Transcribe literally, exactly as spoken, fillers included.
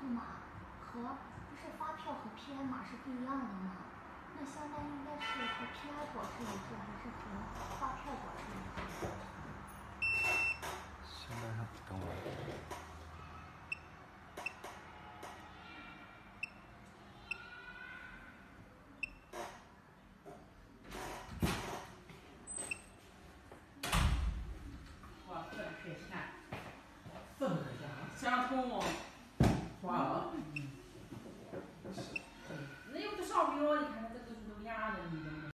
码和不是发票和 P I 码是不一样的吗？那相当应该是和 P I 表是一致，还是和发票表是一致？ 现在上等会儿。 哇，这缺钱，这么个家伙，相同花了，嗯，那有的少比我，你看他这都是都俩的，你怎么？